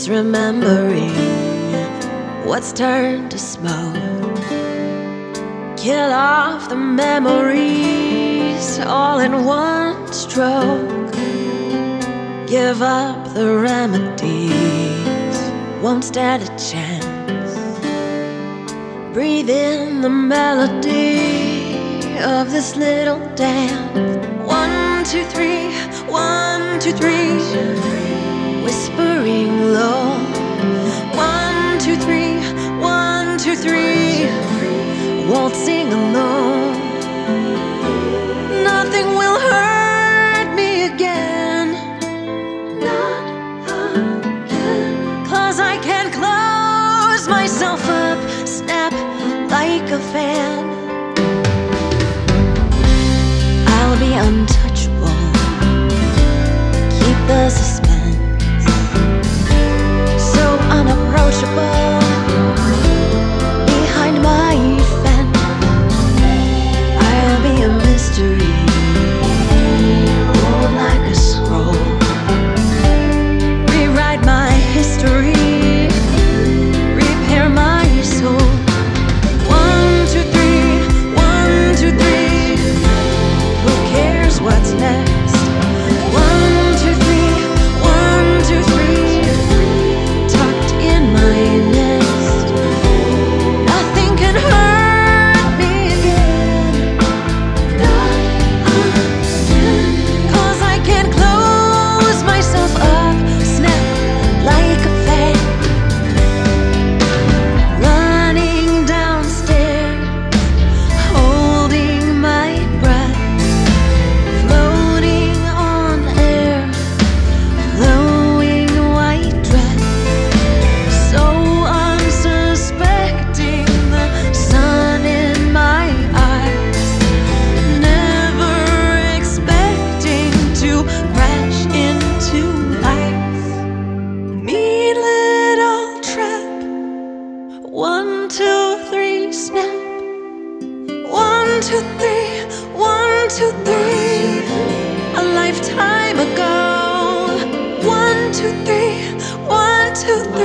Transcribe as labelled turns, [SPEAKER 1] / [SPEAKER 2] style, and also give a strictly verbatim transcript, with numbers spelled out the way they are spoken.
[SPEAKER 1] Misremembering what's turned to smoke. Kill off the memories all in one stroke. Give up the remedies, won't stand a chance. Breathe in the melody of this little dance. One, two, three, one, two, three. Whispering low. One, two, three, one, two, three. Won't sing alone. Nothing will hurt me again. Not again. 'Cause I can close myself up, snap like a fan. I'll be untouchable. Keep the suspense. So unapproachable. Behind my fence, I'll be a mystery, rolled like a scroll. Rewrite my history, repair my soul. One, two, three, one, two, three. Who cares what's next? One, two, three, one, two, three. Tucked in my nest. Nothing can hurt me again. Not again. 'Cause I can close myself up, snap like a fan. Running downstairs, holding my breath. Floating on air, flowing white dress. So unsuspecting, the sun in my eyes. Never expecting to crash into ice. Mean little trap. One, two, three, snap. One, two, three, one, two, three. A lifetime ago. One, two, three, one, two, three.